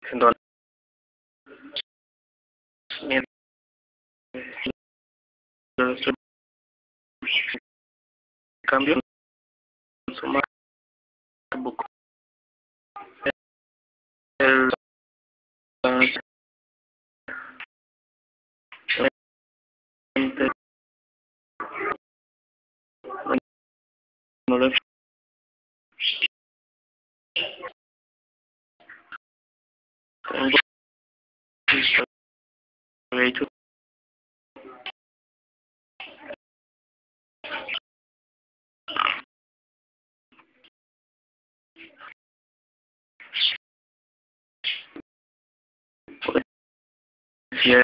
Entonces, cambio su MacBook. El, no le tengo hecho decía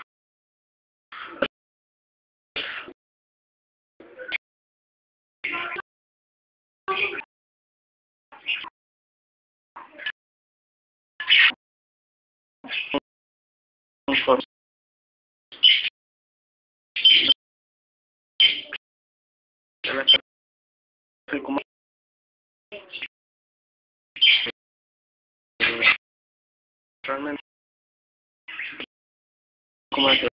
un for como realmente como que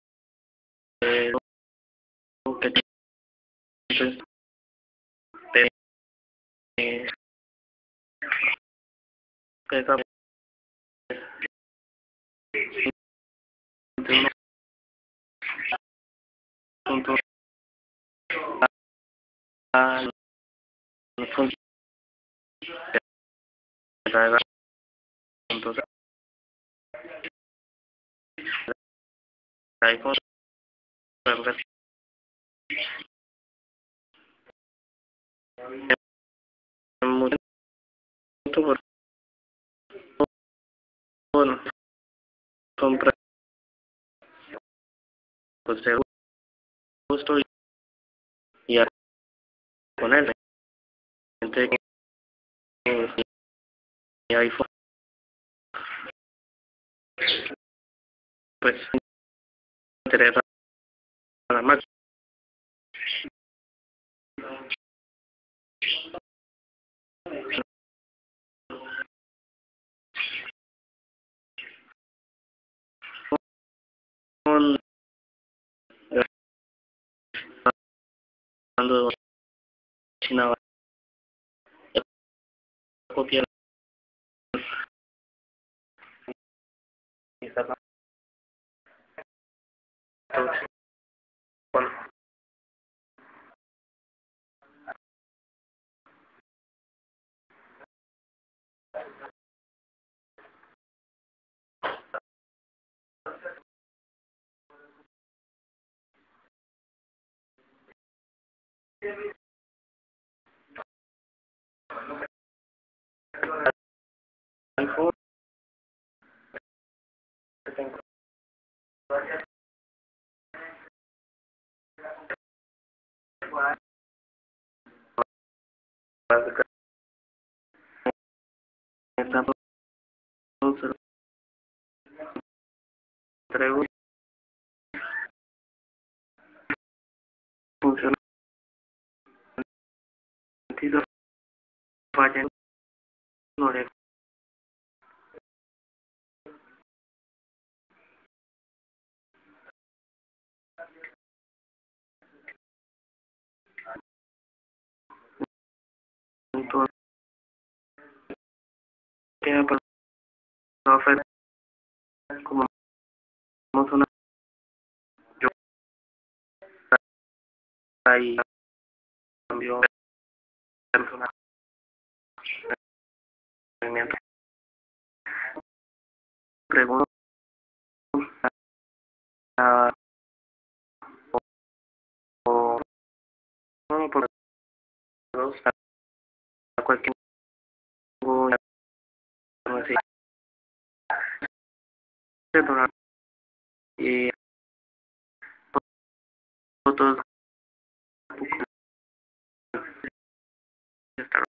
entonces pesa entre unos puntos a los puntos de la edad puntos de iPhone mucho por bueno compra pues de gusto y a ponerle gente y iPhone pues interesa nada más con cuando China copia esa con iPhone que tengo esta entrego funciona sentido falla no le punto tiene para oferta como una yo ahí cambio personal movimiento pregunto a o no por dos a cualquier así y fotos